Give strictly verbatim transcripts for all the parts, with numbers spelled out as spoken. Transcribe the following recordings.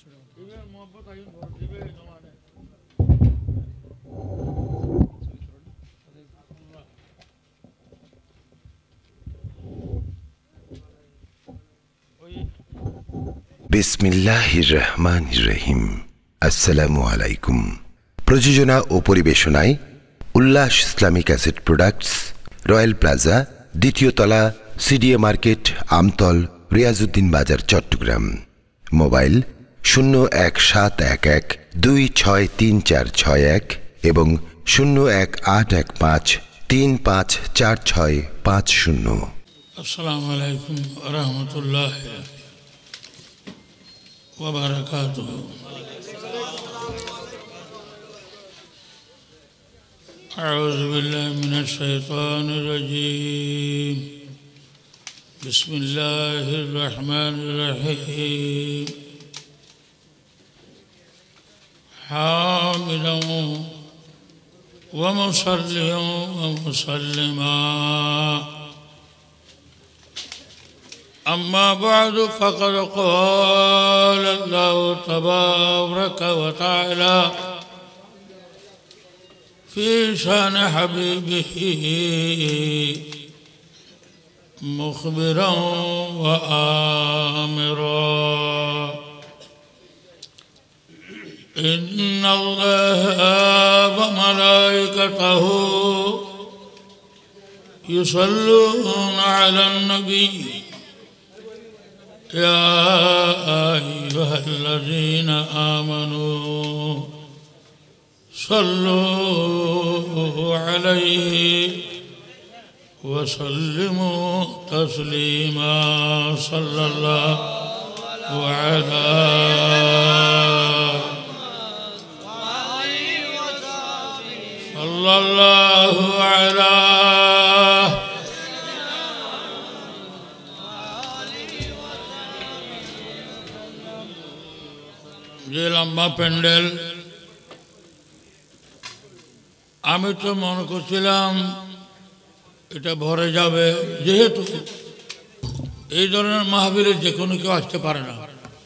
বিসমিল্লাহির রহমানির রহিম। আসসালামু আলাইকুম। প্রযোজনা ও পরিবেশনায় Ullash Islamic asset products, royal plaza, দ্বিতীয় তলা, সিডিএ মার্কেট, আমতল, রিয়াজউদ্দিন বাজার, চট্টগ্রাম। মোবাইল শূন্য এক সাত এক এক দুই ছয় তিন চার ছয় এক এবং শূন্য এক আট এক পাঁচ তিন পাঁচ চার ছয় পাঁচ শূন্য। আসসালামু আলাইকুম ওয়া রাহমাতুল্লাহি ওয়া বারাকাতুহু। আউযু বিল্লাহি মিনাশ শাইতানির রাজীম। বিসমিল্লাহির রহমানির রহিম। হামিদান ওয়া মুসাল্লিয়ান ওয়া মুসাল্লিমা। أما بعد فقد قال الله تبارك وتعالى في شان حبيبه مخبرا وآمرا إن الله وملائكته يصلون على النبي يا أيها الذين آمنوا صلوا عليه وسلموا تسليما. صلى الله على صلى الله على যে লম্বা প্যান্ডেল, আমি তো মনে করছিলাম এটা ভরে যাবে, যেহেতু এই ধরনের মাহফিলে যে কোনো কেউ আসতে পারে না।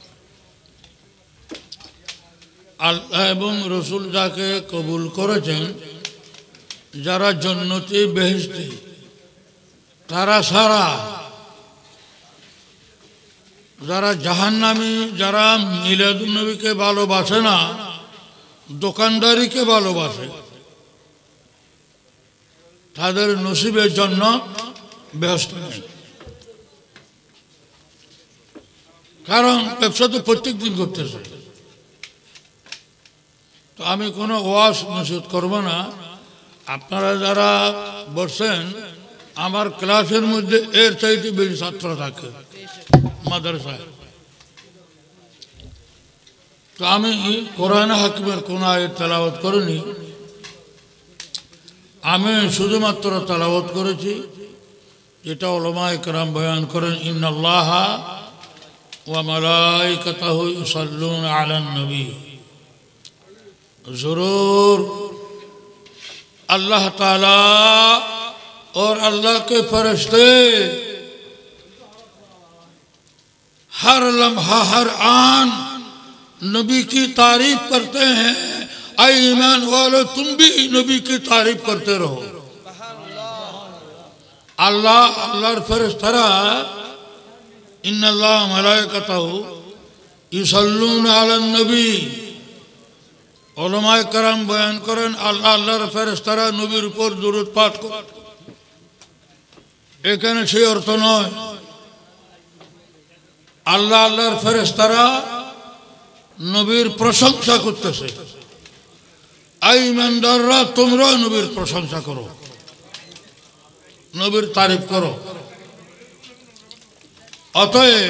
আল্লাহ এবং রসুল যাকে কবুল করেছেন, যারা জান্নাতে বেহেশতে, তারা সারা যারা জাহান্নামী, যারা মিলাদুন নবীকে ভালোবাসে না, দোকানদারিকে ভালোবাসে, তাদের নসিবের জন্য ব্যস্ত নেই। কারণ ব্যবসা তো প্রত্যেক দিন করতেছে। তো আমি কোনো ওয়াজ নসিহত করব না। আপনারা যারা বসছেন, আমার ক্লাসের মধ্যে এর চাইতে বেশি ছাত্র থাকে মাদ্রাসায়। তো আমি কোরআন হাকিমের কোন আয়াত তেলাওয়াত করিনি, আমি শুধুমাত্র তেলাওয়াত করেছি যেটা উলামায়ে কেরাম বয়ান করেন, ইন্নাল্লাহা ওয়া মালাইকাতাহু ইউসাল্লুনা আলান নবী। जरूर अल्लाह ताला और अल्लाह के फरिश्ते हर लम्हा हर आन नबी की तारीफ करते हैं। ऐ ईमान वालों, तुम भी नबी की तारीफ करते रहो। अल्लाह अल्लाहर फरिश्तारा इन्नल्लाह मलाइकतहु युसल्लूना अलन नबी। उलमाए करम बयान करें अल्लाह अल्लाहर फरिश्तारा नबीर ऊपर दुरूद पाठ करे। এখানে সেই অর্থ নয় আল্লাহ আল্লাহর ফেরেশতারা নবীর প্রশংসা করতেছে। আই ইমানদাররা, তোমরা নবীর প্রশংসা করো, নবীর তারিফ করো। অতএব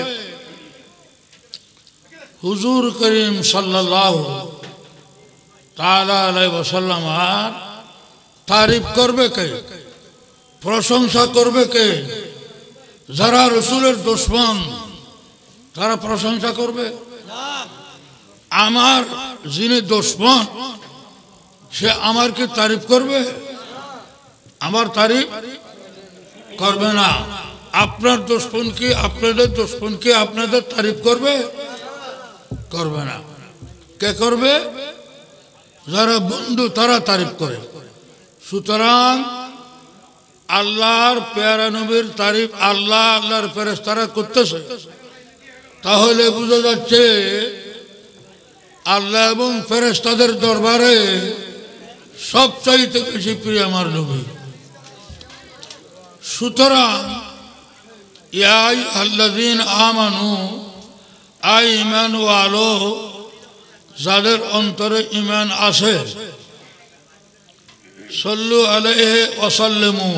হুজুর করিম সাল্লাল্লাহু তাআলা আলাইহি ওয়াসাল্লাম আর তারিফ করবে কে, প্রশংসা করবে কে? যারা রসুলের দুশমন তারা প্রশংসা করবে? আমার যিনি দুশমন সে আমার কি তারিফ করবে? আমার তারিফ করবে না। আপনার দুশমন কি আপনাদের দুশমন কি আপনাদের তারিফ করবে? করবে না। কে করবে? যারা বন্ধু তারা তারিফ করে। সুতরাং আল্লাহর পেয়ারা নবীর তারিফ আল্লাহ আল্লাহর ফেরেশতারা করতেছে, তাহলে বোঝা যাচ্ছে আল্লাহ এবং ফেরেশতাদের দরবারে সবচাইতে বেশি প্রিয় আমার নবী। সুতরাং ইয়া আইয়ুহাল্লাযীনা আমানু, আই ঈমান ওয়ালো, যাদের অন্তরে ঈমান আছে, সাল্লু আলাইহি ওয়া সাল্লিমু,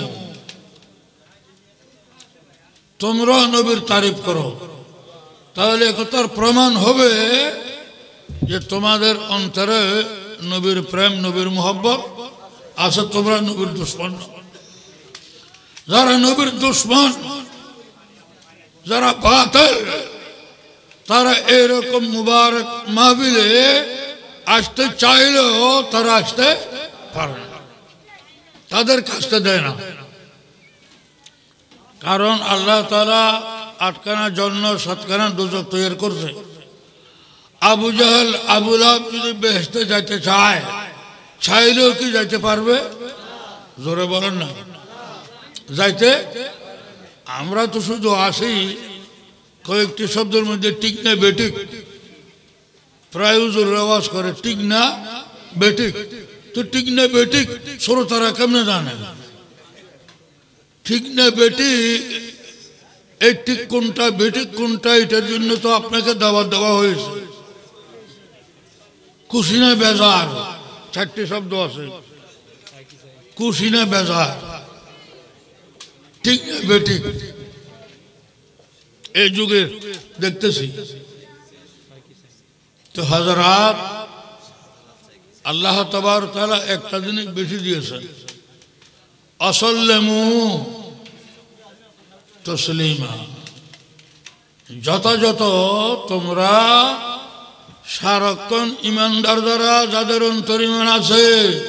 তোমরা নবীর তারিফ করো। তাহলে একথার প্রমাণ হবে যে তোমাদের অন্তরে নবীর প্রেম, নবীর মোহব্বত আছে, তোমরা নবীর দুশমন। যারা নবীর দুশমন, যারা বাতিল, তারা এরকম মুবারক মাহফিলে আসতে চাইলেও তারা আসতে পারে না, তাদের কাছতে দেয় না। কারণ আল্লাহ তাআলা আটখানা জন্য সাতখানা দোজখ তৈরি করছে। আবু জাহেল, আবু লাহাব যদি বেহেশতে যাইতে চায়, চাইলেও কি যাইতে পারবে? জোরে বলেন না, যাইতে। আমরা তো শুধু আসি কয়েকটি শব্দের মধ্যে ঠিক না বেঠিক, প্রায় হুজুর আওয়াজ করে ঠিক না বেঠিক। তো ঠিক না বেঠিক শ্রোতারা কেমনে জানে? ঠিক না বেঠিক, এই ঠিক কোনটা বেঠিক কোনটা, এটার জন্য তো আপনাকে দাওয়াত দেওয়া হয়েছে। কুশিনা বেজার, চারটি শব্দ আছে। কুশিনা বেজার, ঠিক না বেঠিক, এই যুগে দেখতেছি। তো হযরত আল্লাহ তাবারক তাআলা একটা জিনিস বেশি দিয়েছেন, আসাল্লামু তসলিমা, যথাযথ তোমরা সারাক্ষণ ইমানদার যারা, যাদের অন্তর ঈমান আছে,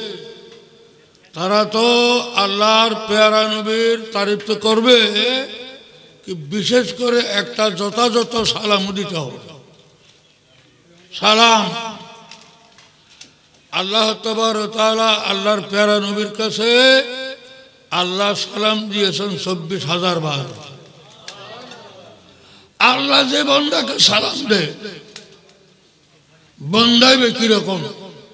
তারা তো আল্লাহর পেয়ারা নবীর তারিফ তো করবে, কি বিশেষ করে একটা যথাযথ সালাম দিতে হবে। সালাম আল্লাহ তাবারক তাআলা আল্লাহর পেয়ারা নবীর কাছে আল্লাহ সালাম দিয়েছেন চব্বিশ হাজার বার। আল্লাহ যে বান্দাকে সালাম দেয়, বান্দাইবে কিরকম?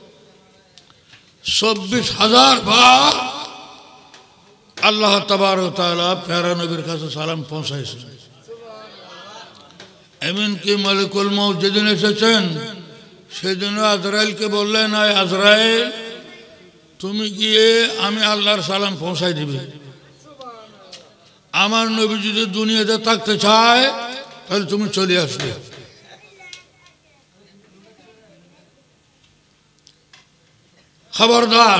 চব্বিশ হাজার বার আল্লাহ তাবারক তাআলা পেয়ারা নবীর কাছে সালাম পৌঁছাইছেন। এমনকি মালিকুল মউত যেদিন এসেছেন, সেদিন আজরাইলকে বললেন, আয় আজরাইল, তুমি গিয়ে আমি আল্লাহর সালাম পৌঁছাই দিবে। আমার নবী যদি দুনিয়াতে থাকতে চায় তাহলে তুমি চলে আসবে। খবরদার।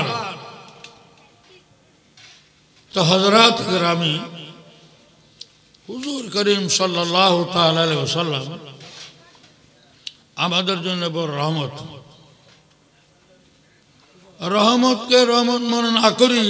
তো হযরত গ্রামী হুজুর করিম সাল্লাল্লাহু তাআলা আলাইহি ওয়াসাল্লাম আমাদের জন্য বড় রহমত। রহমতকে রহমত মনে না করি,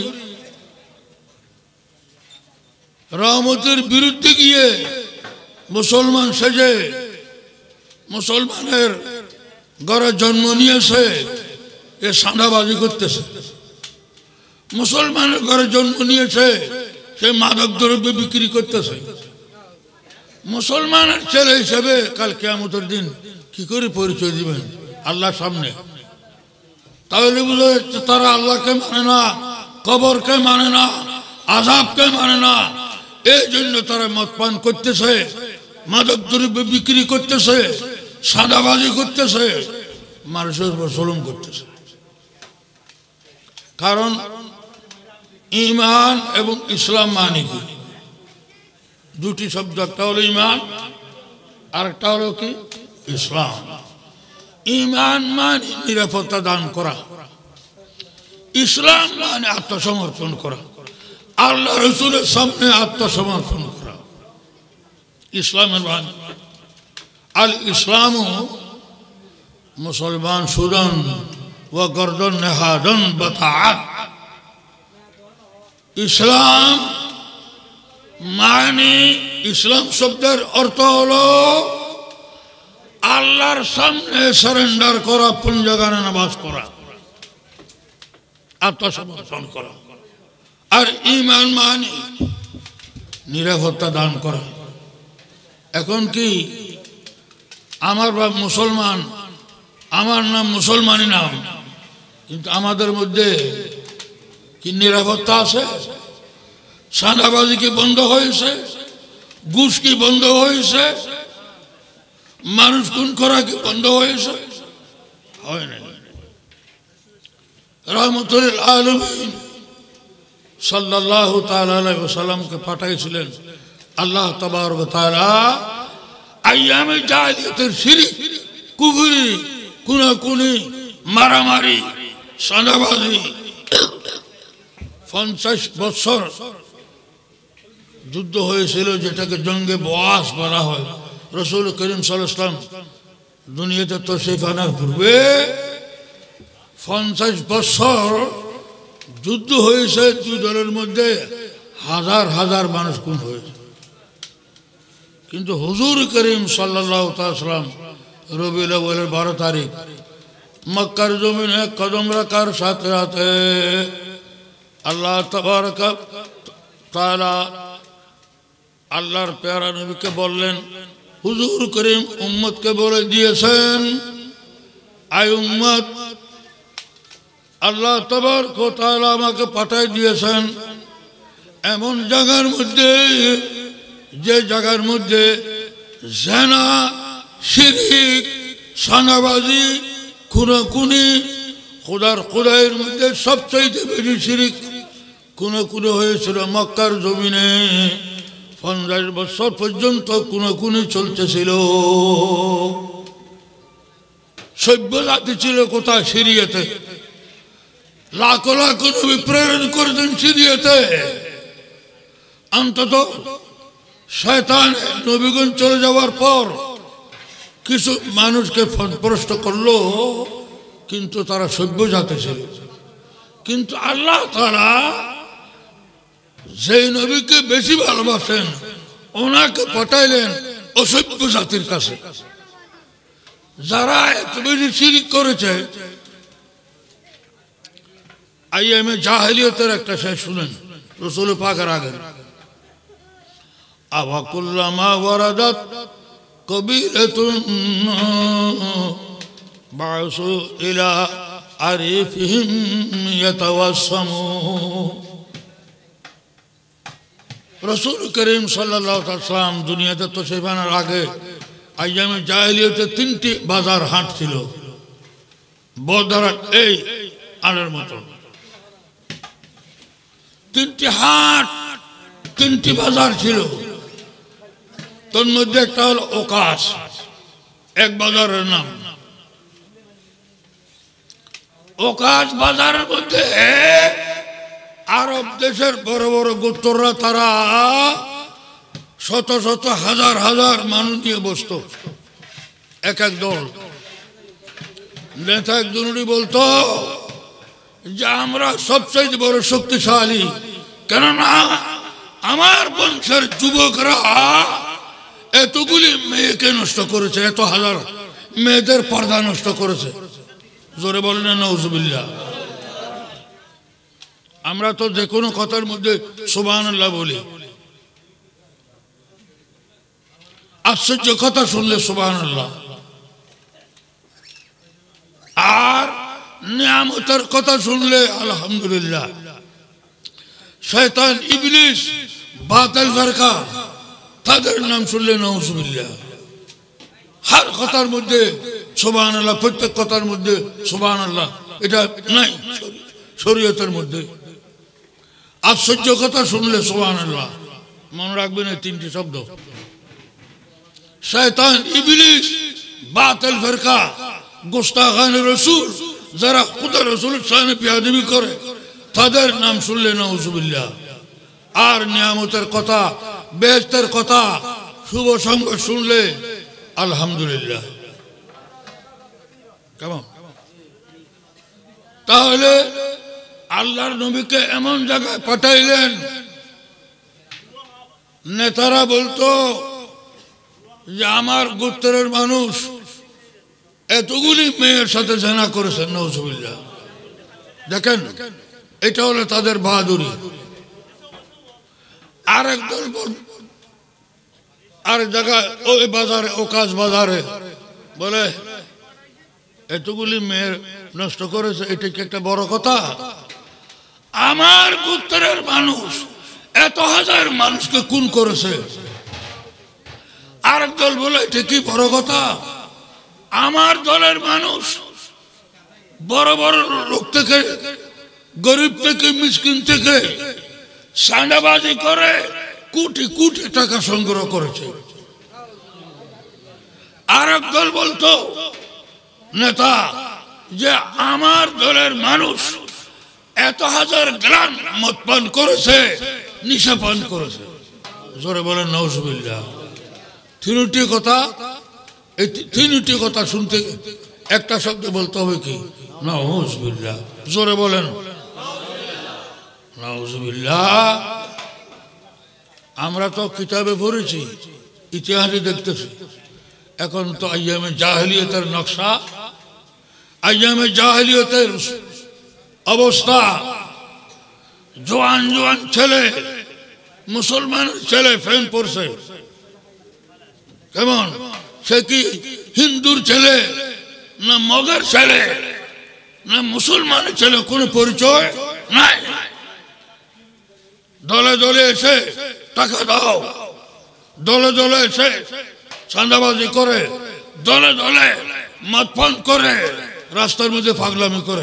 রহমতের বিরুদ্ধে গিয়ে মুসলমান সেজে, মুসলমানের ঘরে জন্ম নিয়েছে, এ সাঁদাবাজি করতেছে। মুসলমানের ঘরে জন্ম নিয়েছে, সে মাদক দ্রব্য বিক্রি করতেছে। মুসলমানের ছেলে হিসেবে কাল কিয়ামতের দিন কি করে পরিচয় দিবেন আল্লাহর সামনে? তাহলে বুঝা যাচ্ছে তারা আল্লাহকে মানে না, কবরকে মানে না, আযাবকে মানে না। এই জন্য তারা মদ পান করতেছে, মাদক দ্রব্য বিক্রি করতেছে, সাদাবাজি করতেছে, মানুষের উপর জুলুম করতেছে। কারণ ঈমান এবং ইসলাম মানে কি? দুটি শব্দ, একটা হলো ঈমান আর একটা হলো কি ইসলাম। ঈমান মানে নিরাপত্তা দান করা, ইসলাম মানে আত্মসমর্পণ করা, আল্লাহ রাসূলের সামনে আত্মসমর্পণ করা। ইসলামের মানে আল ইসলামু মুসলমান সুদন ও গর্দন নেহাদন বাতাআত। ইসলাম মানে, ইসলাম শব্দের অর্থ হলো আল্লাহ আল্লাহর সামনে সারেন্ডার করা, পঞ্জাগানে নামাজ পড়া, আত্মসমর্পণ করা, আর ঈমান মানে নিরাপত্তা দান করা। এখন কি আমার বাপ মুসলমান, আমার নাম মুসলমানই নাম, কিন্তু আমাদের মধ্যে কি নিরাপত্তা আছে? সাদাবাজি কি বন্ধ হয়েছে? ঘুষ কি বন্ধ হয়েছে? মানুষ খুন করা কি বন্ধ হয়েছে? হয় না। রাহমাতুল আলামিন সাল্লাল্লাহু তাআলা আলাইহি ওয়াসাল্লামকে পাঠাইছিলেন আল্লাহ তাবারক ওয়া তাআলা আইয়ামে জাহিলিয়াতের শিরক, কুফরি, কুনাকুনি, মারামারি, সাদাবাজি পঞ্চাশ বছর যুদ্ধ হয়েছিল, যেটাকে জঙ্গে বোয়াস বলা হয়। রাসূল করিম সাল্লাল্লাহু আলাইহি ওয়াসাল্লাম দুনিয়াতে তাশরীফ আনার পূর্বে পঞ্চাশ বছর যুদ্ধ হয়েছে। দুই দলের মধ্যে হাজার হাজার মানুষ খুন হয়েছে, কিন্তু হুজুর করিম সাল্লাল্লাহু তাআলা সাল্লাম রবিউল আউয়ালের বারো তারিখ মক্কার জমিনে কদম রাখার সাথে সাথে আল্লাহ তাবারক তাআলা আল্লাহর প্যারা নবীকে বললেন, হুজুর করিম উম্মতকে বলে দিয়েছেন, আই উম্মত, আল্লাহ তাবারক তাআলা আমাকে পাঠিয়ে দিয়েছেন এমন জায়গার মধ্যে, যে জায়গার মধ্যে জিনা, শিরক, সানাবাজি, খুনাখুনি, খোদার খোদাইয়ের মধ্যে সবচাইতে বেশি শিরক খুনাখুনি হয়েছিল মক্কার জমিনে। পঞ্চাশ বছর পর্যন্ত খুনাখুনি চলতেছিল। সভ্য জাতি ছিল কোথায়? সিরিয়াতে। লাখ লাখ নবী প্রেরণ করেছেন সিরিয়াতে। অন্তত শয়তান নবীগণ চলে যাওয়ার পর কিছু মানুষকে প্রশ্ন করলো, কিন্তু তারা সভ্য জাতি ছিল। কিন্তু আল্লাহ তাআলা যেই নবীকে বেশি ভালোবাসেন ওনাকে পাঠাইলেন অসভ্য জাতির কাছে, যারা এত বেশি শিরক করেছে। আইয়ামে জাহিলিয়াতের একটা শেষ শুনেন রাসূল পাকের আগে, আওয়া কুল্লামা ওয়ারাদাত কবিরাতুন বাসু ইলা আরিফিহিম ইয়াতাওয়াসসামু। রাসূল করিম সাল্লাল্লাহু আলাইহি ওয়াসাল্লাম দুনিয়াতে তাশরীফ আনার আগে আইয়ামে জাহিলিয়াতে তিনটি বাজার হাট ছিল, বদরাত এই আলের মতো তিনটি হাট, তিনটি বাজার ছিল। তোর মধ্যে একটা হলো ওকাস, এক বাজারের নাম। ওকাস বাজারের মধ্যে আরব দেশের বড় বড় গোত্ররা তারা শত শত হাজার হাজার মানুষ নিয়ে বসত, এক এক দল। নেতা একজনই বলতো যে আমরা সবচেয়ে বড় শক্তিশালী, কেননা আমার বংশের যুবকরা এতগুলি মেয়েকে নষ্ট করেছে, এত হাজার মেয়েদের পর্দা নষ্ট করেছে। জোরে বলেন নাউজুবিল্লাহ। আমরা তো যে কোনো কথার মধ্যে সুবহানাল্লাহ বলি, আশ্চর্য কথা শুনলে সুবহানাল্লাহ, আর নিয়ামতের কথা শুনলে আলহামদুলিল্লাহ। শয়তান, ইবলিস, বাতিল ফিরকা, তাদের নাম শুনলে নাউজুবিল্লাহ। হর কথার মধ্যে সুবহানাল্লাহ, প্রত্যেক কথার মধ্যে সুবহানাল্লাহ, এটা নাই শরীয়তের মধ্যে। আশ্চর্য কথা শুনলে সুবহানাল্লাহ। মনে রাখবেন এই তিনটি শব্দ, শয়তান, ইবলিস, বাতিল ফিরকা, গুস্তাখানে রাসূল, যারা খুদা রাসূলের শানে বেয়াদবি করে, তাদের নাম শুনলে নাউজুবিল্লাহ। আর নিয়ামতের কথা, বেহেশতের কথা, শুভ সংবাদ শুনলে আলহামদুলিল্লাহ। কেমন? তাহলে আল্লাহর নবীকে এমন জায়গায় পাঠাইলেন, নেতারা বলতো যে আমার গোত্রের মানুষ এতগুলি মেয়ের সাথে জেনা করেছেন নাউজুবিল্লাহ। দেখেন এটা হলো তাদের বাহাদুরি। আরেক দল আরেক জায়গায় ওই বাজারে ও কাজ বাজারে বলে এতগুলি মেয়ের নষ্ট করেছে, এটা কি একটা বড় কথা? আমার গোত্রের মানুষ এত হাজার মানুষকে খুন করেছে। আরেক দল বলে এটা কি বড় কথা? আমার দলের মানুষ বড় বড় লোক থেকে, গরিব থেকে, মিসকিন থেকে সান্দাবাজি করে কোটি কোটি টাকা সংগ্রহ করেছে। আরেক দল বলতো নেতা যে আমার দলের মানুষ এত হাজার গ্রাম মদ পান করেছে, নিশা পান করেছে। জোরে বলেন নাউজুবিল্লাহ। তিনটি কথা, এই তিনটি কথা শুনতে একটা শব্দ বলতে হবে কি? নাউজুবিল্লাহ। জোরে বলেন নাউজুবিল্লাহ। আমরা তো কিতাবে পড়েছি, ইতিহাসে দেখতেছি। এখন তো আইয়ামে জাহেলিয়তের নকশা, আইয়ামে জাহেলিয়তের অবস্থা। জোয়ান জোয়ান ছেলে, মুসলমানের ছেলে ফেন পড়ছে। কেমন? সে কি হিন্দুর ছেলে না মগের ছেলে না মুসলমানের ছেলে, কোনো পরিচয় নাই। দলে দলে এসে টাকা দাও, দলে দলে এসে চাঁদাবাজি করে, দলে দলে মদ পান করে, রাস্তার মধ্যে পাগলামি করে।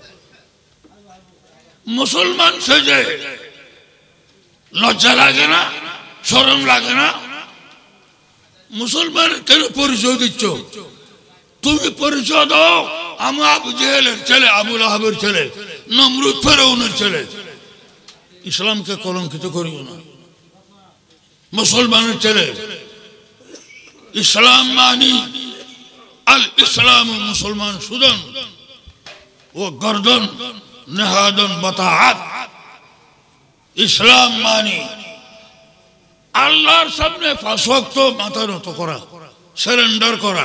মুসলমান সেজে লজ্জা লাগে না? শরম লাগে না? মুসলমান কেন পরিচয় দিচ্ছ? তুমি পরিচয় দাও আমি আবু জেহেলের ছেলে, আবু লাহাবের ছেলে, নমরুদ ফেরাউনের ছেলে। ইসলামকে কলঙ্কিত করিও না। মুসলমানের ছেলে। ইসলাম মানি আল ইসলাম, মুসলমান সুদন ও গর্দন নেহাদন বাতাহাত। ইসলাম মানি আল্লাহর সামনে পাঁচ ওয়াক্ত মাথা নত করা, সারেন্ডার করা।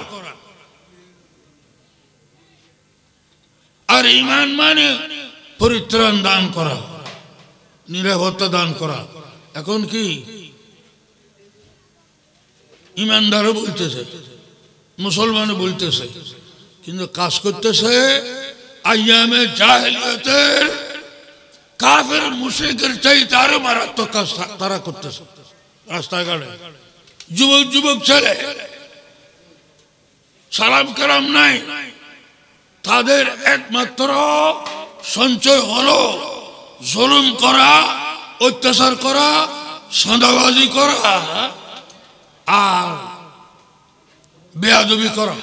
আর ঈমান মানে পরিত্রাণ দান করা, নিরাপত্তা দান করা। এখন কি ঈমানদারও বলতেছে, মুসলমানও বলতেছে, কিন্তু কাজ করতেছে আইয়ামে জাহেলিয়তের কাফের মুশরিকের চাইতে আরো মারাত্মক কাজ তারা করতেছে। রাস্তাঘাটে যুবক যুবক ছেলে, সালাম কালাম নাই, তাদের একমাত্র সঞ্চয় হলো জুলুম করা, অত্যাচার করা, সাদাবাজি করা আর বেয়াদবি করা।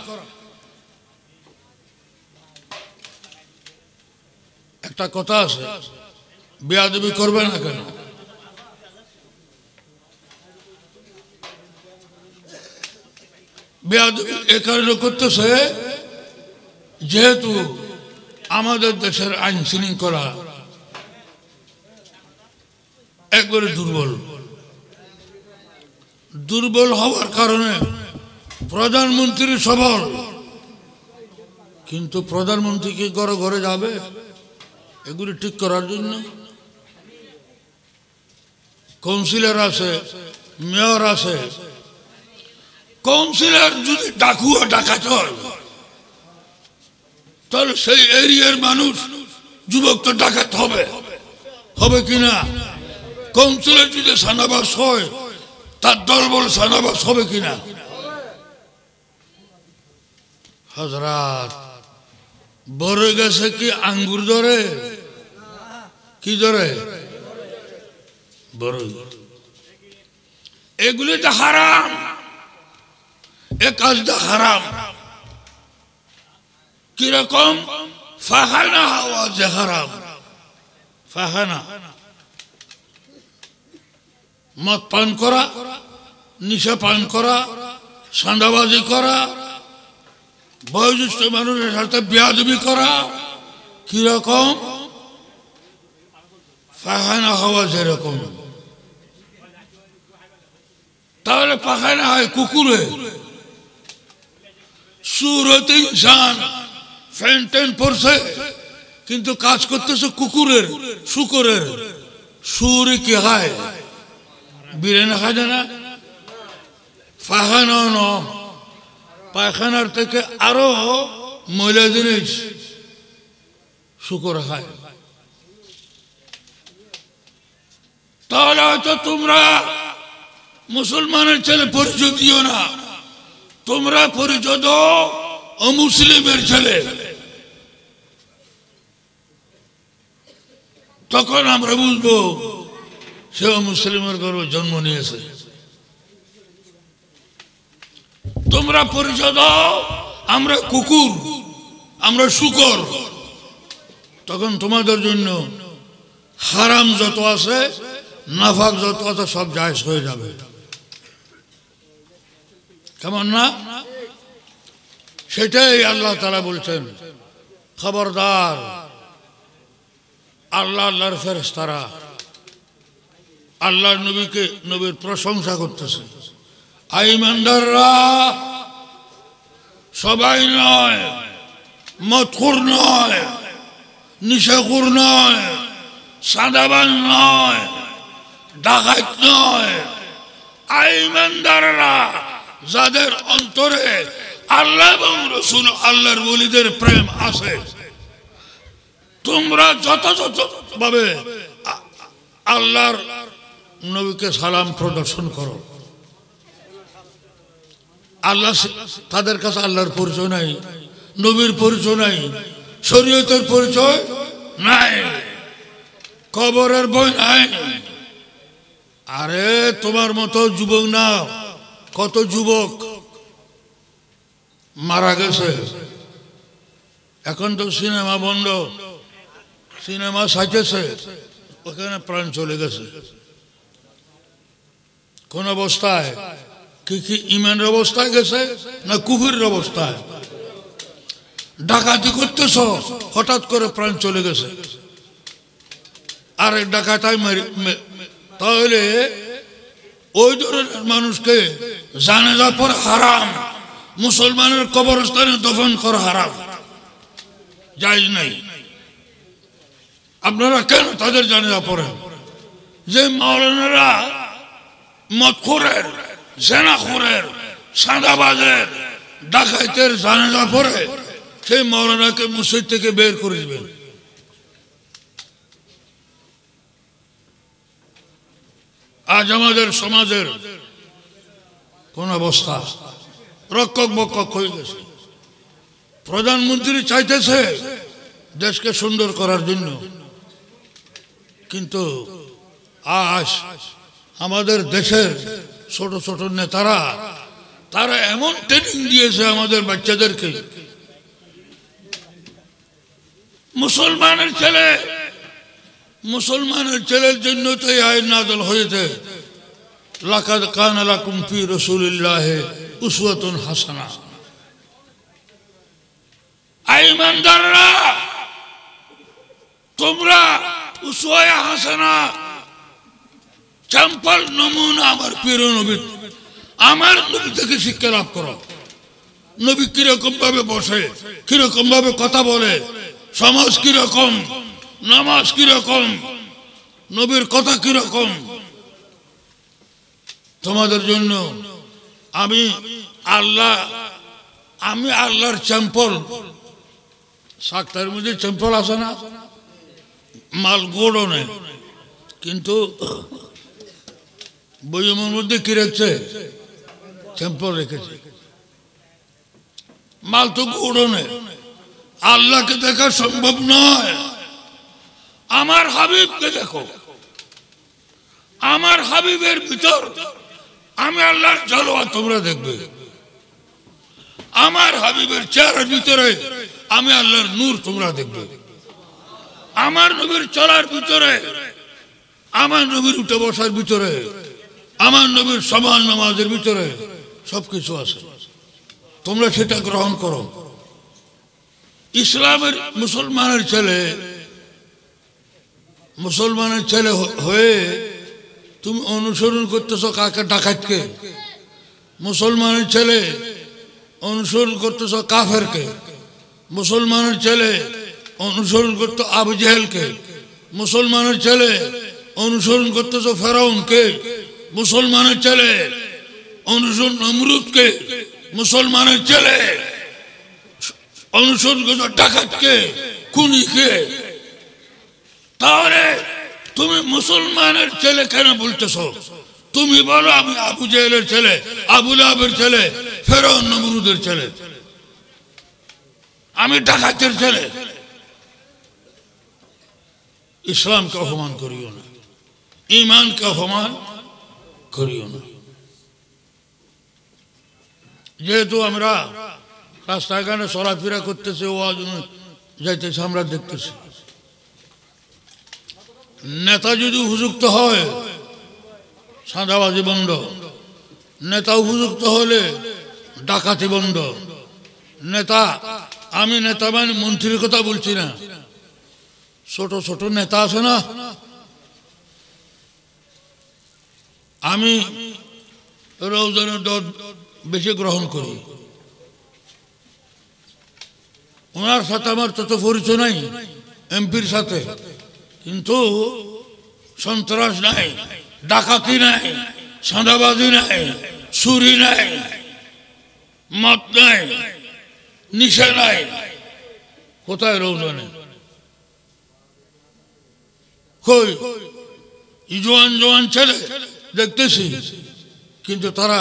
একটা কথা আছে, বেয়াদবি করবে না কেন? বেয়াদবি এ কারণে করতেছে যেহেতু আমাদের দেশের আইন শৃঙ্খলা একবারে দুর্বল। দুর্বল হওয়ার কারণে প্রধানমন্ত্রী সবল, কিন্তু প্রধানমন্ত্রী কি ঘরে ঘরে যাবে এগুলি ঠিক করার জন্য? কাউন্সিলর আছে, মেয়র আছে। কাউন্সিলর যদি ডাকুয়া ডাকাত হয় তাহলে সেই এরিয়ার মানুষ যুবক তো ডাকাত হবে, হবে কিনা? কাউন্সিলর যদি সানাবাস হয় তার দল বল সানাবাস হবে কিনা? হযরত বড় গেছে কি আঙ্গুর ধরে? কি ধরে? বড়। এগুলি তো হারাম, এ কাজটা হারাম। কিরকম? ফাহানা হওয়া যে হারাম। ফাহানা মদ পান করা, নিশা পান করা, সান্দাবাজি করা, বয়োজ্যেষ্ঠ মানুষের সাথে বেয়াদবি করা। কিরকম? পায়খানা হওয়া যেরকম। তাহলে পায়খানা হয় কুকুরে, সুরতে ইনসান ফ্যান্টেন পড়ছে কিন্তু কাজ করতেছে কুকুরের শুকরের। সুরে কি খায়? বিরিয়ানি খায় না, পায়খানা ন পায়খানার থেকে আরো ময়লা জিনিস শুকর খায়। তাহলে হয়তো তোমরা মুসলমানের ছেলে পরিচয় দিও না, তোমরা পরিচয় দাও অমুসলিমের ছেলে। তখন আমরা বুঝবো সে মুসলিমের গর্ভে জন্ম নিয়েছে। তোমরা পরিচয় দাও আমরা কুকুর, আমরা শুকর, তখন তোমাদের জন্য হারাম যত আছে নাফাক যত আছে সব জায়েজ হয়ে যাবে। কেমন না? সেটাই আল্লাহ তাআলা বলছেন, খবরদার আল্লাহ আল্লাহর ফেরেশতারা আল্লাহর নবীকে নবীর প্রশংসা করতেছে। আই ইমানদাররা, সবাই নয়, মদখোর নয়, নিশাখোর নয়, সাদাবাজ নয়, ডাকাত নয়, আই ইমানদাররা যাদের অন্তরে আল্লাহ এবং রাসূল আল্লাহর ওলিদের প্রেম আছে, তোমরা যথাযথ ভাবে আল্লাহর নবীকে সালাম প্রদর্শন করো। আল্লাহ তাদের কাছে আল্লাহর পরিচয় নাই, নবীর পরিচয় নাই, শরীয়তের পরিচয় নাই, কবরের বই নাই। আরে তোমার মতো যুবক না, কত যুবক মারা গেছে। এখন তো সিনেমা বন্ধ, সিনেমা সাজেছে, ওখানে প্রাণ চলে গেছে। কোন অবস্থায়? কি কি ইমানের অবস্থায় গেছে না কুফরের অবস্থায়? ডাকাতি করতেছ, হঠাৎ করে প্রাণ চলে গেছে, আরেক ডাকাতাই তাহলে ওই ধরনের মানুষকে জানাজা পড়া হারাম, মুসলমানের কবরস্থানে দফন করা হারাম, জায়েজ নাই। আপনারা কেন তাদের জানাজা পড়েন? যে মাওলানারা মদখোরের, জেনাখোরের, সাদাবাজের, ডাকাইতের জানাজা পড়ে, সেই মাওলানাকে মসজিদ থেকে বের করে দিবেন। আজ আমাদের সমাজের কোন অবস্থা, রক্ষক বক্ষক হয়ে গেছে। প্রধানমন্ত্রী চাইতেছে দেশকে সুন্দর করার জন্য, কিন্তু আজ আমাদের দেশের ছোট ছোট নেতারা তারা এমন ট্রেনিং দিয়েছে আমাদের বাচ্চাদেরকে, মুসলমানের ছেলে মুসলমানের ছেলের জন্য তো এই আইন নাযিল হয়েছে, লাকাদ কানা লাকুম ফি রাসূলিল্লাহি উসওয়াতুন হাসানাহ। ঈমানদাররা, তোমরা উসওয়ায়ে হাসানাহ চম্পল নমুনা আমার প্রিয় নবী, আমার নবী থেকে শিক্ষা লাভ করো। নবী কিরকম ভাবে বসে, কিরকম ভাবে কথা বলে, সমাজ কিরকম, নামাজ কিরকম, নবীর কথা কিরকম। তোমাদের জন্য আমি আল্লাহ আমি আল্লাহর চ্যাম্পল, সাক্তার মধ্যে চ্যাম্পল আছে না, মাল গোডনে, কিন্তু বইমের মধ্যে কি রেখেছে? চ্যাম্পল রেখেছে। মাল তো গোডনে, আল্লাহকে দেখা সম্ভব নয়। আমার হাবিবকে দেখো, আমার হাবিবের ভিতর আমি আল্লাহর জলওয়া তোমরা দেখবে। আমার হাবিবের চেহারার ভিতরে আমি আল্লাহর নূর তোমরা দেখবে। আমার নবীর চলার ভিতরে, আমার নবীর উঠে বসার ভিতরে, আমার নবীর সমান নামাজের ভিতরে সবকিছু আছে। তোমরা সেটা গ্রহণ করো। ইসলামের মুসলমানের ছেলে মুসলমানের ছেলে হয়ে তুমি অনুসরণ করতেছ কাকে? ডাকাতকে। মুসলমানের ছেলে অনুসরণ করতেছ কাফেরকে, মুসলমানের ছেলে অনুসরণ করতো আবু জেহেলকে, মুসলমানের ছেলে অনুসরণ করতেছ ফেরাউনকে, মুসলমানের ছেলে অনুসরণ নমরুদকে, মুসলমানের ছেলে অনুসরণ করতো ডাকাতকে, খুনিকে। তাহলে তুমি মুসলমানের ছেলে কেন বলতেছ? তুমি বলো আমি আবু জেহেলের ছেলে, আবু লাহাবের ছেলে, ফেরাউন নমরুদের ছেলে, আমি ডাকাতের ছেলে। ইসলামকে অপমান করিও না, ঈমানকে অপমান করিও না। যেহেতু আমরা রাস্তাঘাটে চলাফেরা করতেছি, ওয়াজ যাইতেছি, আমরা দেখতেছি নেতা যদি উপযুক্ত হয় সাদাবাজি বন্ধ, নেতা উপযুক্ত হলে ডাকাতি বন্ধ। নেতা, আমি নেতা মানে মন্ত্রীর কথা বলছি না, ছোট ছোট নেতা আছে না, আমি রওজানের দর বেশি গ্রহণ করি, ওনার সাথে আমার তত পরিচয় নাই এমপির সাথে, কিন্তু সন্ত্রাস নাই, ডাকাতি নাই, সাদাবাজি নাই, চুরি নাই, মদ নাই, নিশা নাই। কোথায় রওজানে? কই জোয়ান জোয়ান ছেলে দেখতেছি, কিন্তু তারা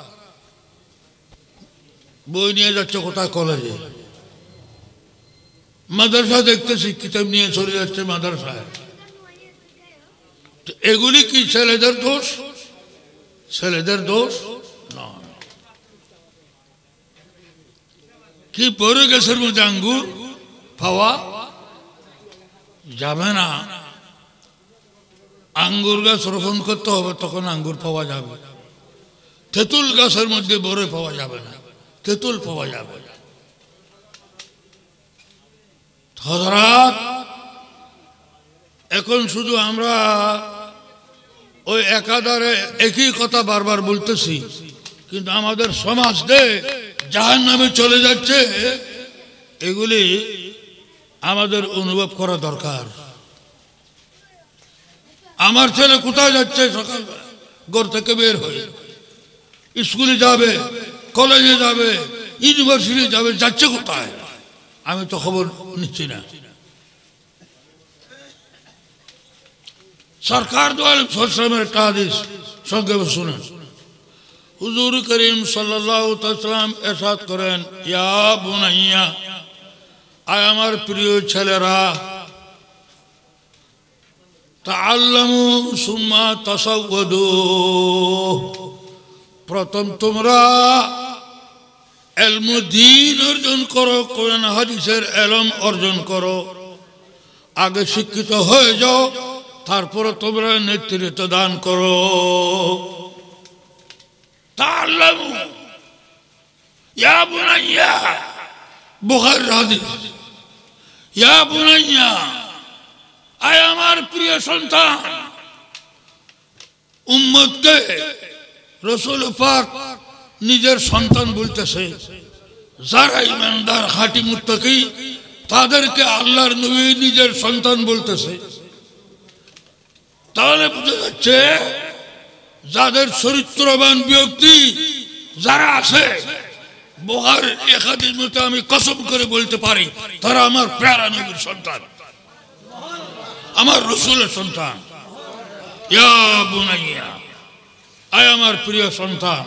বই নিয়ে যাচ্ছে কোথায় কলেজে, মাদ্রাসা দেখতেছি কিতাব নিয়ে চলে যাচ্ছে মাদ্রাসায়। এগুলি কি ছেলেদের দোষ? ছেলেদের দোষ না। কি বড় গাছের মধ্যে আঙ্গুর পাওয়া যাবে না, আঙ্গুর গাছ রোপণ করতে হবে, তখন আঙ্গুর পাওয়া যাবে। তেঁতুল গাছের মধ্যে বড় পাওয়া যাবে না, তেঁতুল পাওয়া যাবে না। হযরত, এখন শুধু আমরা ওই একাধারে একই কথা বারবার বলতেছি, কিন্তু আমাদের সমাজ দে জাহান্নামে চলে যাচ্ছে, এগুলি আমাদের অনুভব করা দরকার। আমার ছেলে কোথায় যাচ্ছে? সকাল ঘর থেকে বের হয়ে স্কুলে যাবে, কলেজে যাবে, ইউনিভার্সিটি যাবে, যাচ্ছে কোথায়? আমি তো খবর নিচ্ছি না। সরকার দোয়ালের একটা হাদিস সংক্ষেপে শুনেন। হুজুর করিম সাল্লাল্লাহু আলাইহি ওয়াসাল্লাম ইরশাদ করেন, ইয়া বুনাইয়া, আয় আমার প্রিয় ছেলেরা, তাআল্লামু সুম্মা তাসাওয়াদু, প্রথম তোমরা ইলম দ্বীন অর্জন করো, কোরআন হাদিসের ইলম অর্জন করো, আগে শিক্ষিত হয়ে যাও, তারপরে তোমরা নেতৃত্ব দান করো। তাআল্লামু ইয়া বুনাইয়া, বুখারীর হাদিস, ইয়া বুনাইয়া, আয় আমার প্রিয় সন্তান। উম্মতকে রাসূল পাক নিজের সন্তান বলতেছে, যারা ইমানদার খাঁটি মুত্তাকি তাদেরকে আল্লাহর নবী নিজের সন্তান বলতেছে। তাহলে বোঝা যাচ্ছে যাদের চরিত্রবান ব্যক্তি যারা আছে, বুখারীর এক হাদিস মতে আমি কসম করে বলতে পারি, তারা আমার প্যারা নবীর সন্তান, আমার রাসূলের সন্তান। ইয়া বুনাইয়া, আয় আমার প্রিয় সন্তান,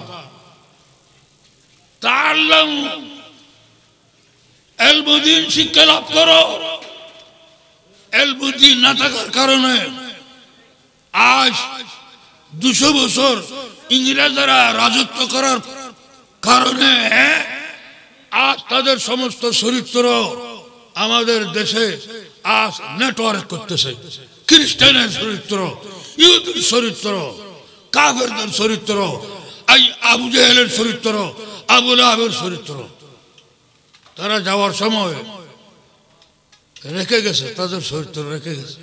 তাআল্লামু, ইলম দ্বীন শিক্ষা লাভ করো। ইলম দ্বীন না থাকার কারণে আজ দুশো বছর ইংরেজরা রাজত্ব করার কারণে আজ তাদের সমস্ত চরিত্র আমাদের দেশে আজ নেটওয়ার্ক করতেছে। খ্রিস্টানের চরিত্র, ইহুদির চরিত্র, কাফেরদের চরিত্র, এই আবু জেহেলের চরিত্র, আবু লাহাবের চরিত্র, তারা যাওয়ার সময় রেখে গেছে, তাদের চরিত্র রেখে গেছে।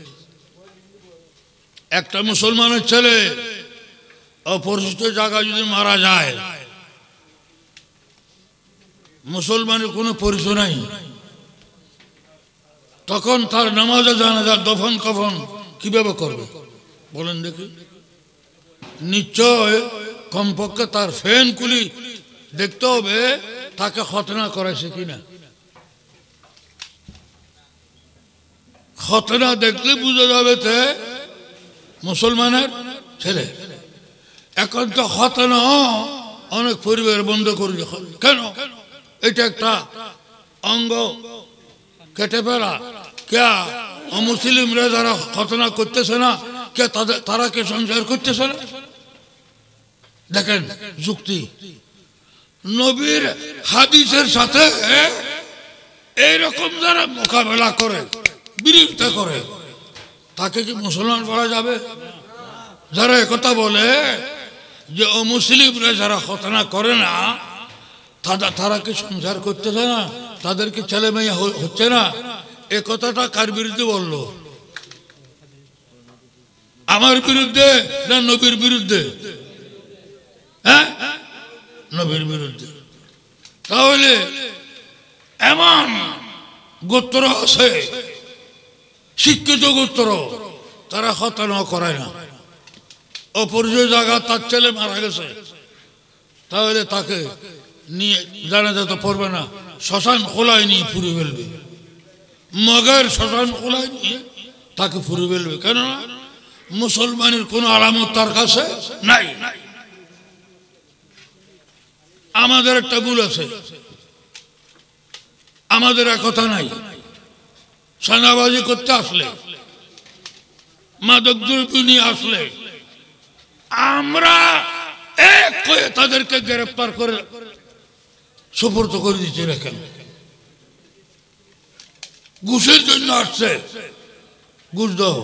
একটা মুসলমানের ছেলে অপরিচিত জায়গায় যদি মারা যায়, মুসলমানের কোনো পরিচয় নাই, তখন তার নামাজে জানাজা দফন কফন কিভাবে করবে বলেন দেখি? নিশ্চয় কমপক্ষে তার ফ্যান কুলি দেখতে হবে তাকে খতনা করাইছে কিনা। খতনা দেখলে বুঝা যাবে তে মুসলমানের ছেলে। এখন তো খতনা অনেক পরিবার বন্ধ করে দিয়েছে। কেন? এটা একটা অঙ্গ কেটে ফেলা। কে অমুসলিমরা যারা খতনা করতেছে না, কে তাদের তারা কে সংসার করতেছে না? দেখেন যুক্তি। নবীর হাদিসের সাথে এইরকম যারা মোকাবেলা করে, বিরোধিতা করে, তাকে কি মুসলমান বলা যাবে? যারা একথা বলে যে অমুসলিমরা যারা খতনা করে না, তারা তারা কি সংসার করতেছে না, তাদের কি ছেলে মেয়ে হচ্ছে না, এ কথাটা কার বিরুদ্ধে বললো? আমার বিরুদ্ধে না নবীর বিরুদ্ধে? হ্যাঁ, নবীর বিরুদ্ধে। তাহলে এমন গোত্র আছে, শিক্ষিত গোত্র, তারা খতনা করায় না। অপরিচয় জায়গা তার ছেলে মারা গেছে, তাহলে তাকে নিয়ে জানাজা তো পড়বে না, শ্মশান খোলায় নিয়ে ফুরে ফেলবে। মগের শ্মশান খোলায় নিয়ে তাকে ফুরে ফেলবে। কেননা মুসলমানের কোন আলামত তার কাছে নাই। আমাদের একটা ভুল আছে, আমাদের একথা নাই। সেনাবাজি করতে আসলে, মাদক দ্রব্য নিয়ে আসলে আমরা এক করে তাদেরকে গ্রেফতার করে সুপর্দ করে দিচ্ছি। রেখেন ঘুষের জন্য আসছে, ঘুষ দাও।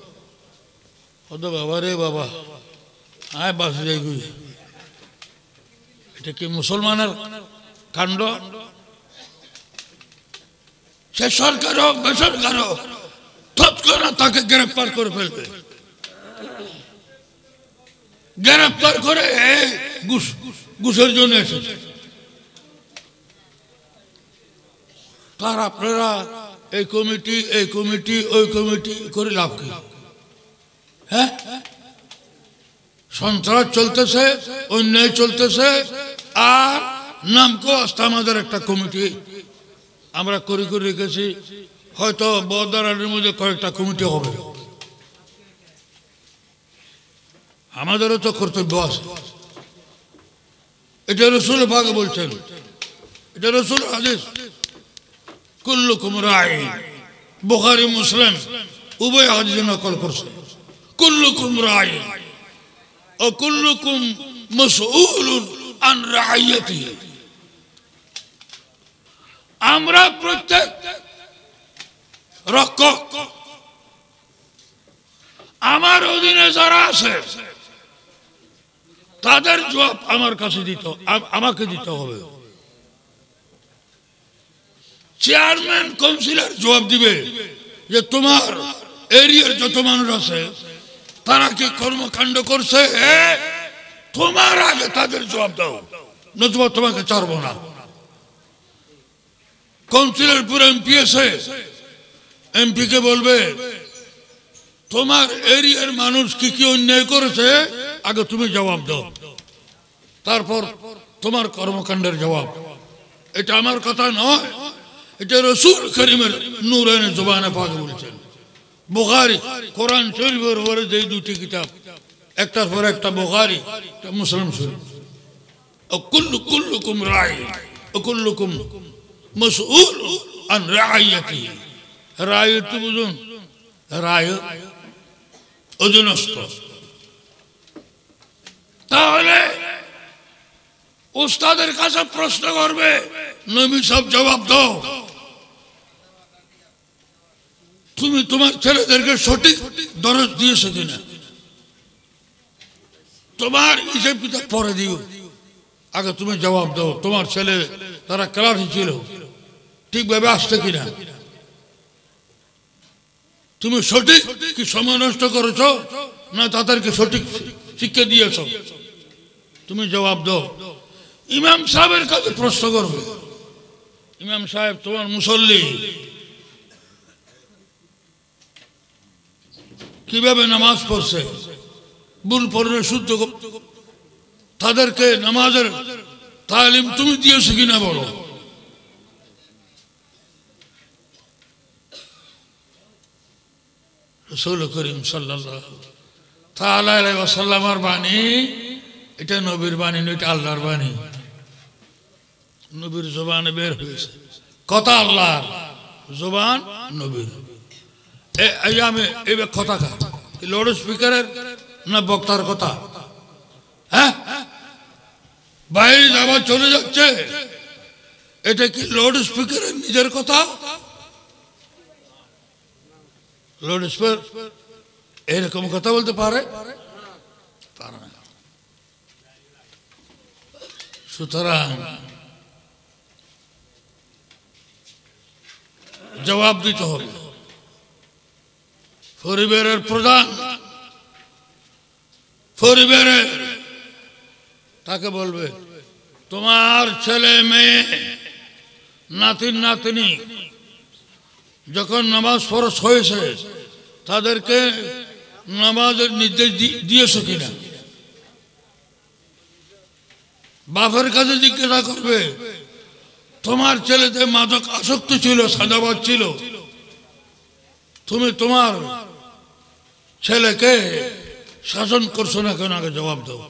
বাবা রে বাবা, আয় বাসে যাই। এটা কি মুসলমানের কাণ্ড? সে সরকার হোক বেসরকার হোক, তৎক্ষণাৎ তাকে গ্রেফতার করে ফেলবে। গ্রেফতার করে ঘুষ ঘুষের জন্য এসেছে। তার আপনারা এই কমিটি এই কমিটি ওই কমিটি করে লাভ কি? হ্যাঁ, সন্ত্রাস চলতেছে, অন্যায় চলতেছে, আর নামকো আসতে আমাদের একটা কমিটি আমরা করে করে রেখেছি। হয়তো বদারের মধ্যে কয়েকটা কমিটি হবে। আমাদেরও তো কর্তব্য আছে। এটা রাসূল পাক বলছেন, এটা রাসূল হাদিস। কুল্লুকুম রাঈন, বুখারী মুসলিম উভয় হাদিস নকল করছে। কুল্লুকুম রাঈন ও কুল্লুকুম মাসউলুন আন রাইয়াতিহি। আমরা প্রত্যেক রক্ষক, আমার অধীনে যারা আছে তাদের জবাব আমার কাছে দিতে, আমাকে দিতে হবে। চেয়ারম্যান কাউন্সিলর জবাব দিবে যে তোমার এরিয়ার যত মানুষ আছে তারা কি কর্মকাণ্ড করছে, তোমার আগে তাদের জবাব দাও, নতুবা তোমাকে ছাড়বো না। কাউন্সিলর পুরো এমপি আছে, এমপি কে বলবে তোমার এরিয়ার মানুষ কি কি অন্যায় করেছে আগে তুমি জবাব দাও, তারপর তোমার কর্মকাণ্ডের জবাব। এটা আমার কথা নয়, এটা রাসূল করিমের নূরানি জবানে পাক বলছেন। বুখারী কোরআন শরীফের উপরে যে দুটি কিতাব, একটার পর একটা বুখারী, একটা মুসলিম শরীফ। ও কুল্লু কুল্লুকুম রাঈন ও কুল্লুকুম মাসউল আন রাইয়াতিহি। রায়ত বুঝুন, রায় অধীনস্থ। তাহলে উস্তাদের কাছে প্রশ্ন করবে, নবী সব জবাব দাও, তুমি তোমার ছেলেদেরকে সঠিক দরজ দিয়েছো কিনা, তোমার হিসেব কিতাব পরে দিও, আগে তুমি জবাব দাও। তোমার ছেলে তারা ক্লাসে ছিল, ঠিকভাবে আসছে কিনা, তুমি সঠিক কি সময় নষ্ট করেছ না তাদেরকে সঠিক শিক্ষা দিয়েছ, তুমি জবাব দাও। ইমাম সাহেবের কাছে প্রশ্ন করবে, ইমাম সাহেব তোমার মুসল্লি কিভাবে নামাজ পড়ছে, ভুল পড়লে শুদ্ধ, তাদেরকে নামাজের তালিম তুমি দিয়েছো কিনা বলো। রাসূল করিম সাল্লাল্লাহু তাআলা আলাইহি ওয়াসাল্লামের বাণী, এটা নবীর বাণী নয়, এটা আল্লাহর বাণী। নবীর জবানে বের হয়েছে কথা, আল্লাহর জবান নবীর। এই আমি এই কথা কা লাউড স্পিকারের না বক্তার কথা? হ্যাঁ, বাইরে আবার চলে যাচ্ছে, এটা কি লাউড স্পিকারের নিজের কথা? লাউড স্পিকার এরকম কথা বলতে পারে? পারে না। সুতরাং জবাব দিতে হবে। পরিবারের প্রধান, পরিবারের তাকে বলবে তোমার ছেলে মেয়ে নাতিন নাতনি যখন নামাজ ফরজ হয়েছে তাদেরকে নামাজের নির্দেশ দিয়েছো কিনা। বাপের কাছে জিজ্ঞাসা করবে তোমার ছেলেতে মাদক আসক্ত ছিল, সাদাবাদ ছিল, তুমি তোমার ছেলেকে শাসন করছো না কেন, আগে জবাব দাও।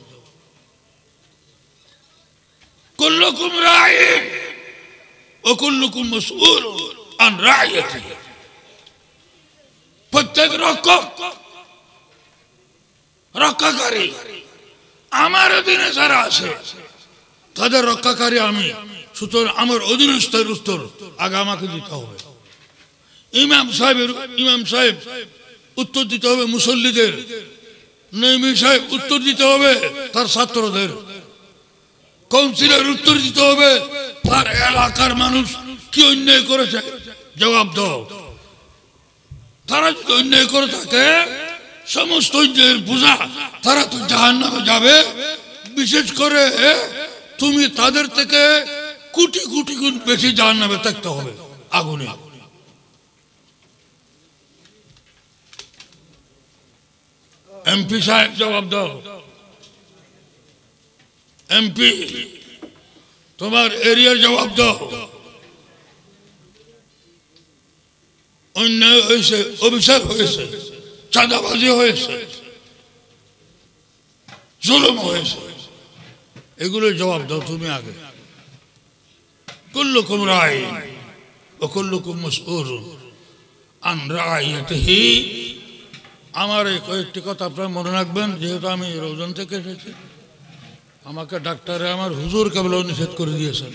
কুল্লুকুম রাঈন ওয়া কুল্লুকুম মাসউলুন আন রাইয়াতিহি। প্রত্যেক রক্ষক, রক্ষাকারী আমার অধীনে যারা আছে তাদের রক্ষাকারী আমি, সুতরাং আমার অধীনস্থের উত্তর আগে আমাকে দিতে হবে। ইমাম সাহেবের ইমাম সাহেব উত্তর দিতে হবে মুসল্লিদের, নঈমী সাহেব উত্তর দিতে হবে তার ছাত্রদের, কাউন্সিলর উত্তর দিতে হবে তার এলাকার মানুষ কি অন্যায় করেছে জবাব দাও। তারা যদি অন্যায় করে থাকে সমস্ত অন্যায়ের বোঝা তারা তো জাহান্নামে যাবে। বিশেষ করে তুমি তাদের থেকে কোটি কোটি গুণ বেশি জাহান্নামে থাকতে হবে আগুনে। এমপি সাহেব জবাব দাও। এমপি তোমার এরিয়ার জবাব দাও। অন্যায় হয়েছে, অভিশাপ হয়েছে, চাঁদাবাজি হয়েছে, জুলুম হয়েছে, এগুলো জবাব দাও তুমি আগে। কুল্লুকুম রাঈন ওয়া কুল্লুকুম মাসউলুন আন রাইয়াতিহি। আমার এই কয়েকটি কথা আপনারা মনে রাখবেন, যেহেতু আমি রওজান থেকে এসেছি। আমাকে ডাক্তারে আমার হুজুর কেবল নিষেধ করে দিয়েছেন।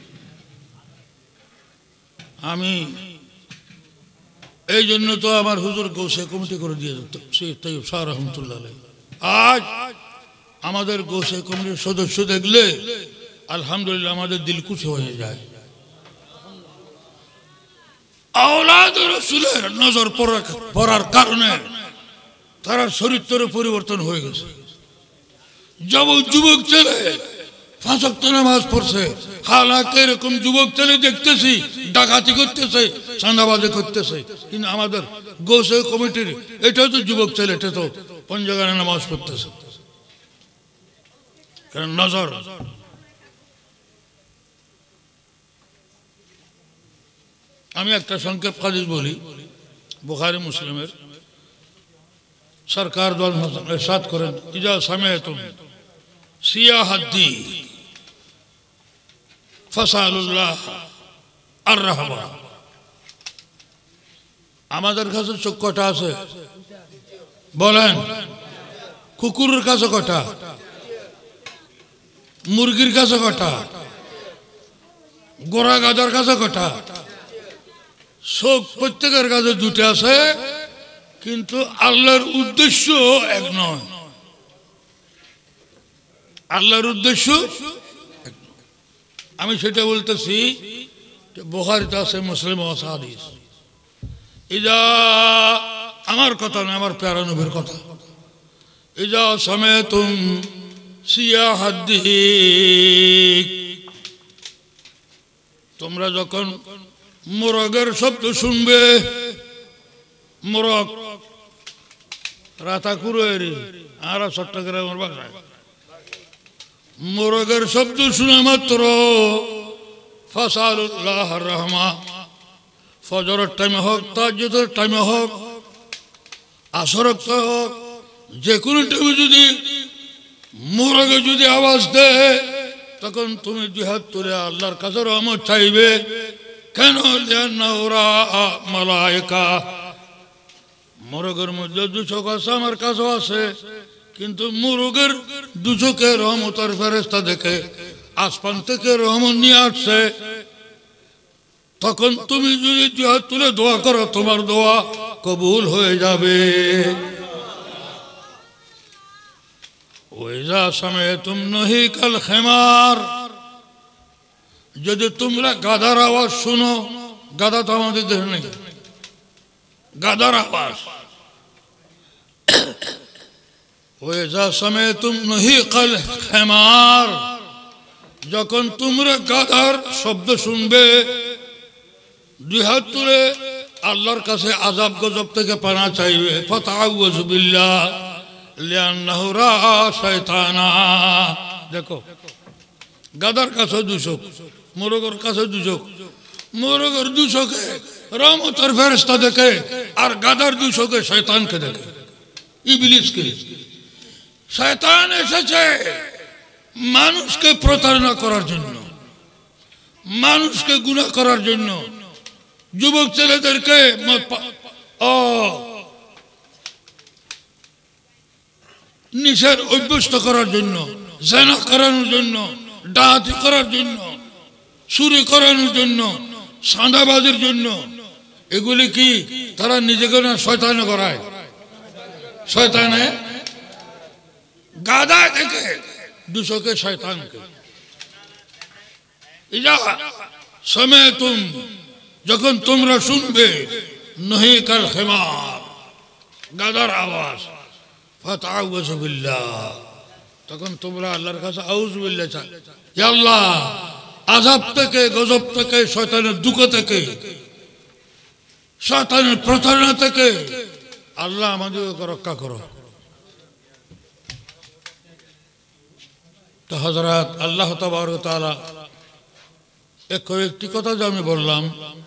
আমি এই জন্য তো আমার হুজুর গৌসে কমিটি করে দিয়ে দিত তৈয়ব শাহ রহমতুল্লাহ আলাইহি। আজ আমাদের গৌসে কমিটির সদস্য দেখলে আলহামদুলিল্লাহ আমাদের দিল খুশি হয়ে যায়। আওলাদ রাসূলের নজর পড়ার কারণে তার চরিত্রের পরিবর্তন হয়ে গেছে। যুবক যুবক ছেলে পাঁচ ওয়াক্ত নামাজ পড়ছে, হালাকে এরকম যুবক ছেলে দেখতেছি ডাকাতি করতেছে, চাঁদাবাজি করতেছে, কিন্তু আমাদের গৌসে কমিটির এটাও তো যুবক ছেলে, এটা তো পঞ্জাগানে নামাজ পড়তেছে। কারণ নজর। আমি একটা সংক্ষেপ হাদিস বলি বুখারী মুসলিমের। সরকার দল ইরশাদ করেন ইজা সামিআতুম সিয়াহাদ্দি ফাসালুল্লাহ আর রাহমা। আমাদের কাছে চোখ কটা আছে বলেন? কুকুরের কাছে কটা? মুরগির কাছে কটা? গোড়া গাদার কাছে কটা? চোখ প্রত্যেকের কাছে দুটো আছে, কিন্তু আল্লাহর উদ্দেশ্য এক নয়। আল্লাহর উদ্দেশ্য আমি সেটা বলতেছি, বুখারীতে আছে, মুসলিমে আছে হাদিস। ইজা, আমার কথা না, আমার প্যারা নবীর কথা। ইজা সামিআতুম সিয়াহাদ্দিক, তোমরা যখন মোরগের শব্দ শুনবে, মোরগ রাতাকুরের আর চট্টগ্রামের ভাষায় মোরগের শব্দ শুনে মাত্র ফাসালুল্লাহ রহমা, ফজরের টাইমে হোক, তাহাজ্জুদের টাইমে হোক, আসরের টাইমে হোক, যে কোনো টাইমে যদি মোরগে যদি আওয়াজ দেয় তখন তুমি দুই হাত তুলে আল্লাহর কাছে রহমত চাইবে। কেন? লিআন্না ওরা মালায়েকা, মোরগের মধ্যে দু চোখ আছে, আমার কাছেও আছে, কিন্তু মোরগের দু চোখে রহমতের ফেরেশতা দেখে আসমান থেকে রহমত নিয়ে আসছে। তখন তুমি যদি দুই হাত তুলে দোয়া করো, তোমার দোয়া কবুল হয়ে যাবে। ওইজা সামি'তুম নহিকাল খিমার, যদি তোমরা গাধার আওয়াজ শুনো, গাধা তো আমাদের দেশে নেই, গাধার আওয়াজ। ওইজা সামি'তুম নহিকাল খিমার, যখন তোমরা গাধার শব্দ শুনবে, দুই হাত তুলে আল্লাহর কাছে আযাব গজব থেকে পানা চাইবে। ফাতাউযু বিল্লাহ লিআন্নাহু রাআ শায়তানা। দেখো, গাধার কাছে দুশোক, মোরগের কাছে দুশোক, মোরগের দুশোকে রহমতের ফেরেশতা দেখে, আর গাধার দুশোকে শয়তানকে দেখে, ইবলিসকে। শয়তান এসেছে মানুষকে প্রতারণা করার জন্য, মানুষকে গুনাহ করার জন্য, যুবক ছেলেদেরকে ও নিশার অভ্যস্ত করার জন্য, জেনা করানোর জন্য, ডাকাতি করার জন্য, চুরি করানোর জন্য, সাঁদাবাজির জন্য। এগুলি কি তারা নিজেকে না শয়তানে করায়? শয়তানে গাধা থেকে দুশোকে শয়তানকে। ইজা সামি'তুম, যখন তোমরা শুনবে নহিকাল খিমার, গাধার আওয়াজ, ফাতাউযু বিল্লাহ, তখন তোমরা আল্লাহর কাছে আউযু বিল্লাহ চাও, ইয়া আল্লাহ আযাব থেকে, গজব থেকে, শয়তানের দুঃখ থেকে, শয়তানের প্রতারণা থেকে আল্লাহ আমাদেরকে রক্ষা করো। তো হযরত আল্লাহ তাবারক ওয়া তাআলা এক কয়েকটি কথা যে আমি বললাম,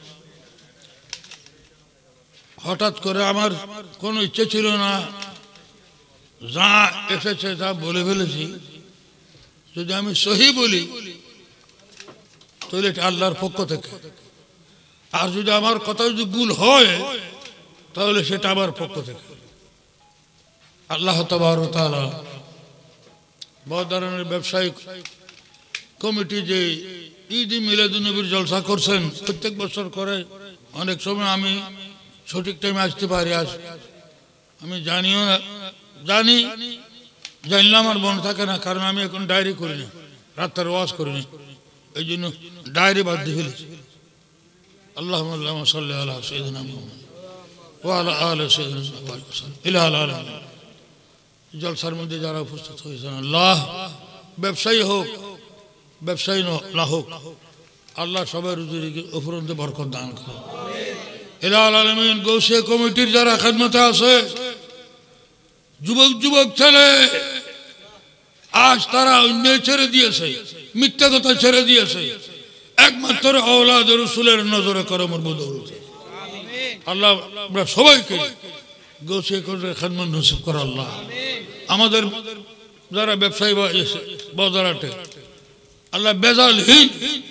হঠাৎ করে আমার কোনো ইচ্ছে ছিল না, যা এসেছে তা বলে ফেলেছি। যদি আমি সহি বলি তাহলে এটা আল্লাহর পক্ষ থেকে, আর যদি আমার কথা যদি ভুল হয় তাহলে সেটা আমার পক্ষ থেকে। আল্লাহ তাবারক ওয়া তাআলা বহু ধরনের ব্যবসায়িক কমিটি যে ঈদ মিলাদুন্নবীর জলসা করছেন, প্রত্যেক বছর করে। অনেক সময় আমি সঠিক টাইমে আসতে পারি, আস আমি জানিও না, জানি জানলে আমার মনে থাকে না, কারণ আমি এখন ডায়েরি করি না, রাত্রে ওয়াজ করি না, এই জন্য ডায়েরি বাদ দিয়ে ফেলেছি। আল্লাহুম্মা সাল্লি আলা সাইয়্যিদিনা মুহাম্মদ ওয়া আলা আলি সাইয়্যিদিনা মুহাম্মদ ইলা আলামিন। জলসার মধ্যে যারা উপস্থিত হয়েছেন, আল্লাহ ব্যবসায়ী হোক, ব্যবসায়ী না হোক, আল্লাহ সবার রুজিকে উপরন্ত বরকত দান করুন। ইলা আলামিন। গৌসিয়া কমিটির যারা খেদমতে আছে, যুবক যুবক ছেলে, আজ তারা অন্যায় ছেড়ে দিয়েছে, মিথ্যা কথা ছেড়ে দিয়েছে, একমাত্র আওলাদ রাসূলের নজরে করমের বদৌলতে। আল্লাহ আমরা সবাইকে গৌসিয়া কমিটির খেদমত নসিব করে আল্লাহ। আমাদের যারা ব্যবসায়ী বাজারাটে, আল্লাহ বেজালহীন,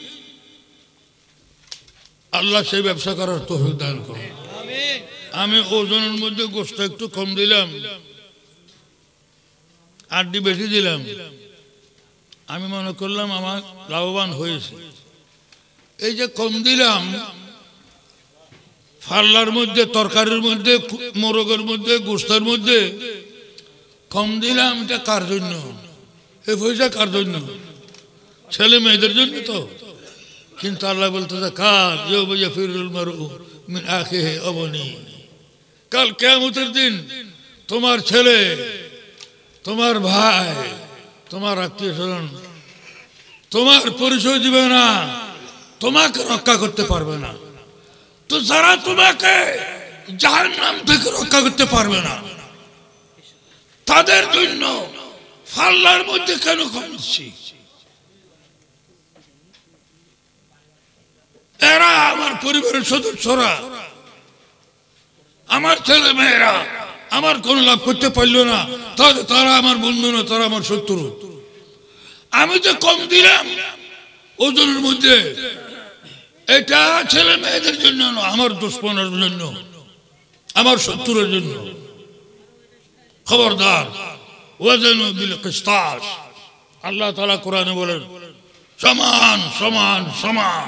আল্লাহ সেই ব্যবসা করার তৌফিক দান করুন। আমি ওজনের মধ্যে গোশত একটু কম দিলাম, আড্ডি বেশি দিলাম, আমি মনে করলাম আমার লাভবান হয়েছে। এই যে কম দিলাম, ফাল্লার মধ্যে, তরকারির মধ্যে, মোরগের মধ্যে, গোশতের মধ্যে কম দিলাম, এটা কার জন্য? এই পয়সা কার জন্য? ছেলে মেয়েদের জন্য তো। কিন্তু আল্লাহ বলতেছে কার, ইয়াউমা ইয়াফিরুল মারউ মিন আখিহি আবনি, কাল কিয়ামতের দিন তোমার ছেলে, তোমার ভাই, তোমার আত্মীয় স্বজন তোমার পরিচয় দিবে না, তোমাকে রক্ষা করতে পারবে না। তো যারা তোমাকে জাহান্নাম থেকে রক্ষা করতে পারবে না, তাদের জন্য ফাল্লার মধ্যে কেন কমছি? এরা আমার পরিবারের সদস্যরা, আমার ছেলে মেয়েরা আমার কোন লাভ করতে পারল না, তাহলে তারা আমার বন্ধু না, তারা আমার শত্রু। আমি যে কম দিলাম ওজনের মধ্যে, এটা ছেলে মেয়েদের জন্য না, আমার দুশ্মনের জন্য, আমার শত্রুর জন্য। খবরদার, ওয়াজনু বিল কিসতাস। আল্লাহ তাআলা কোরআনে বলেন সমান সমান সমান।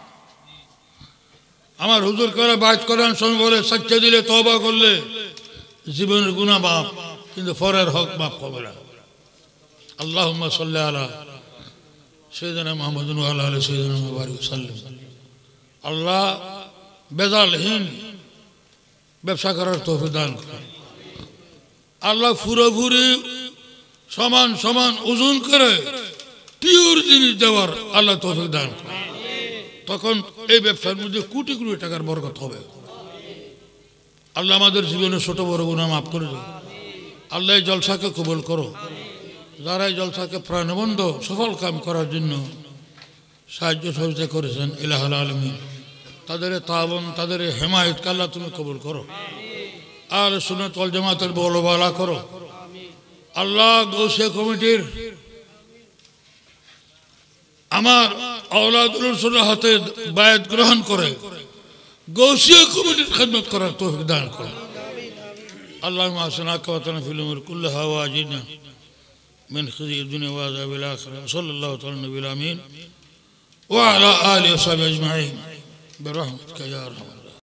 আমার হুজুর করে বাইত করেন সময় বলে সাচ্চা দিলে তওবা করলে জীবনের গুনাহ মাফ, কিন্তু পরের হক মাফ হবে না। আল্লাহুম্মা সাল্লি আলা সাইয়্যিদিনা মুহাম্মাদিন ওয়া আলা আলি সাইয়্যিদিনা মুবারক সাল্লাম। আল্লাহ বেজালহীন ব্যবসা করার তৌফিক দান করেন। আল্লাহ পুরোপুরি সমান সমান ওজন করে পিওর জিনিস দেওয়ার আল্লাহ তৌফিক দান করেন। তখন এই ব্যবসার মধ্যে কোটি কোটি টাকার বরকত হবে। আল্লাহ আমাদের জীবনে ছোট বড় গুনাহ মাফ করে দেন। আল্লাহ এই জলসাকে কবুল করো। যারা এই জলসাকে প্রাণবন্ধ সফল কাম করার জন্য সাহায্য সহযোগিতা করেছেন ইলাহুল আলামিন, তাদের তাওয়ান, তাদের হেমায়েতকে আল্লাহ তুমি কবুল করো। আহলে সুন্নাত ওয়াল জামাতের বলবালা করো। আল্লাহ গৌসিয়া কমিটির আমার আওলাদুল রাসূলের হাতে বায়াত গ্রহণ করে গৌসিয়া কমিটির খেদমত করার তৌফিক দান করো। আল্লাহুম্মা আহসিন আকিবাতানা ফিল উমুরি কুল্লিহা ওয়া আজিরনা মিন খিজিয়িদ দুনিয়া ওয়া আযাবিল আখিরাহ। সাল্লাল্লাহু তাআলা নবিল আমিন ওয়া আলা আলিহি ওয়া সাহবিহি আজমাইন বিরহমাতিকা ইয়া আরহামার